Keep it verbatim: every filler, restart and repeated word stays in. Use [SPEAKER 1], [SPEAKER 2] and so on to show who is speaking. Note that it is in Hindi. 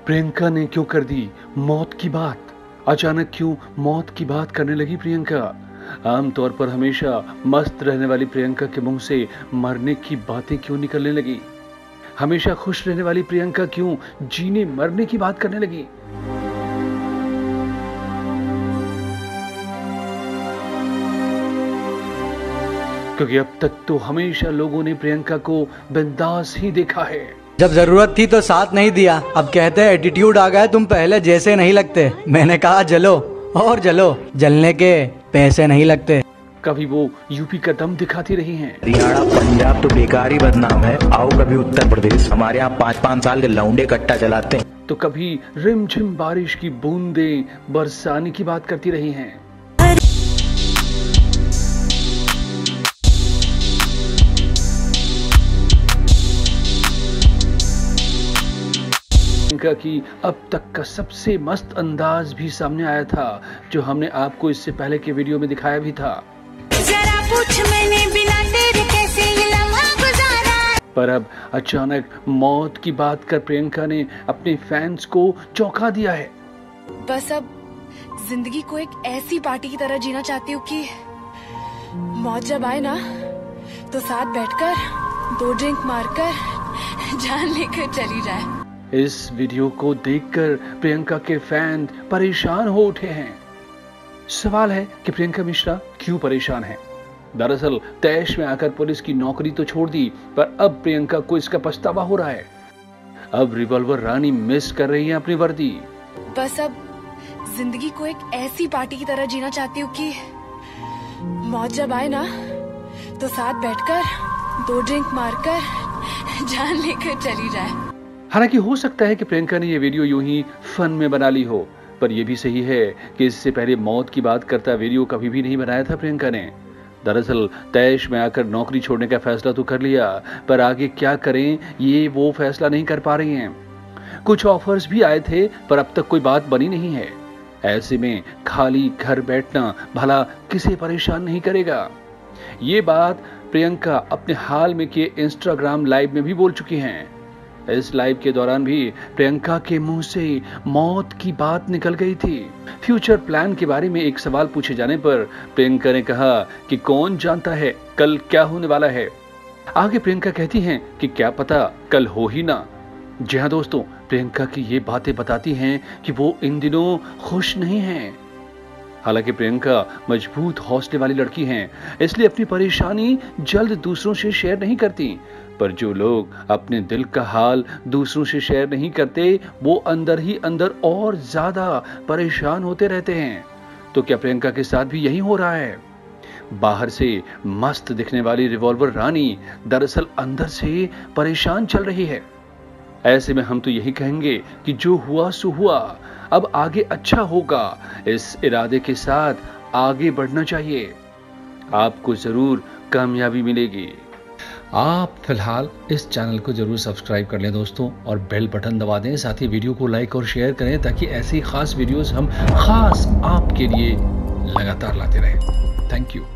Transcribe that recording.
[SPEAKER 1] प्रियंका ने क्यों कर दी मौत की बात? अचानक क्यों मौत की बात करने लगी प्रियंका? आमतौर पर हमेशा मस्त रहने वाली प्रियंका के मुंह से मरने की बातें क्यों निकलने लगी? हमेशा खुश रहने वाली प्रियंका क्यों जीने मरने की बात करने लगी? क्योंकि अब तक तो हमेशा लोगों ने प्रियंका को बिंदास ही देखा है।
[SPEAKER 2] जब जरूरत थी तो साथ नहीं दिया, अब कहते हैं एटीट्यूड आ गया, तुम पहले जैसे नहीं लगते। मैंने कहा जलो और जलो, जलने के पैसे नहीं लगते।
[SPEAKER 1] कभी वो यूपी का दम दिखाती रही हैं।
[SPEAKER 3] हरियाणा पंजाब तो बेकार ही बदनाम है, आओ कभी उत्तर प्रदेश, हमारे यहाँ पाँच पाँच साल के लौंडे कट्टा चलाते हैं।
[SPEAKER 1] तो कभी रिमझिम बारिश की बूंदें बरसाने की बात करती रही हैं। प्रियंका की अब तक का सबसे मस्त अंदाज भी सामने आया था, जो हमने आपको इससे पहले के वीडियो में दिखाया भी था।
[SPEAKER 4] जरा पूछ मैंने बिना तेरे कैसे ये लम्हा गुजारा।
[SPEAKER 1] पर अब अचानक मौत की बात कर प्रियंका ने अपने फैंस को चौंका दिया है।
[SPEAKER 5] बस अब जिंदगी को एक ऐसी पार्टी की तरह जीना चाहती हूँ कि मौत जब आए ना तो साथ बैठकर दो ड्रिंक मारकर जान लेकर चली जाए।
[SPEAKER 1] इस वीडियो को देखकर प्रियंका के फैन परेशान हो उठे हैं। सवाल है कि प्रियंका मिश्रा क्यों परेशान है? दरअसल तैश में आकर पुलिस की नौकरी तो छोड़ दी, पर अब प्रियंका को इसका पछतावा हो रहा है। अब रिवॉल्वर रानी मिस कर रही है अपनी वर्दी।
[SPEAKER 5] बस अब जिंदगी को एक ऐसी पार्टी की तरह जीना चाहती हूँ कि मौत जब आए ना तो साथ बैठकर दो ड्रिंक मारकर जान लेकर चली जाए।
[SPEAKER 1] हालांकि हो सकता है कि प्रियंका ने यह वीडियो यूं ही फन में बना ली हो, पर यह भी सही है कि इससे पहले मौत की बात करता वीडियो कभी भी नहीं बनाया था प्रियंका ने। दरअसल तैश में आकर नौकरी छोड़ने का फैसला तो कर लिया, पर आगे क्या करें ये वो फैसला नहीं कर पा रही हैं। कुछ ऑफर्स भी आए थे, पर अब तक कोई बात बनी नहीं है। ऐसे में खाली घर बैठना भला किसे परेशान नहीं करेगा। ये बात प्रियंका अपने हाल में किए इंस्टाग्राम लाइव में भी बोल चुकी हैं। इस लाइव के दौरान भी प्रियंका के मुंह से मौत की बात निकल गई थी। फ्यूचर प्लान के बारे में एक सवाल पूछे जाने पर प्रियंका ने कहा कि कौन जानता है कल क्या होने वाला है। आगे प्रियंका कहती हैं कि क्या पता कल हो ही ना। जी हाँ दोस्तों, प्रियंका की ये बातें बताती हैं कि वो इन दिनों खुश नहीं हैं। हालांकि प्रियंका मजबूत हौसले वाली लड़की हैं, इसलिए अपनी परेशानी जल्द दूसरों से शेयर नहीं करती। पर जो लोग अपने दिल का हाल दूसरों से शेयर नहीं करते, वो अंदर ही अंदर और ज्यादा परेशान होते रहते हैं। तो क्या प्रियंका के साथ भी यही हो रहा है? बाहर से मस्त दिखने वाली रिवॉल्वर रानी दरअसल अंदर से परेशान चल रही है। ऐसे में हम तो यही कहेंगे कि जो हुआ सो हुआ, अब आगे अच्छा होगा। इस इरादे के साथ आगे बढ़ना चाहिए, आपको जरूर कामयाबी मिलेगी। आप फिलहाल इस चैनल को जरूर सब्सक्राइब कर लें दोस्तों, और बेल बटन दबा दें। साथ ही वीडियो को लाइक और शेयर करें, ताकि ऐसी खास वीडियोस हम खास आपके लिए लगातार लाते रहें। Thank you.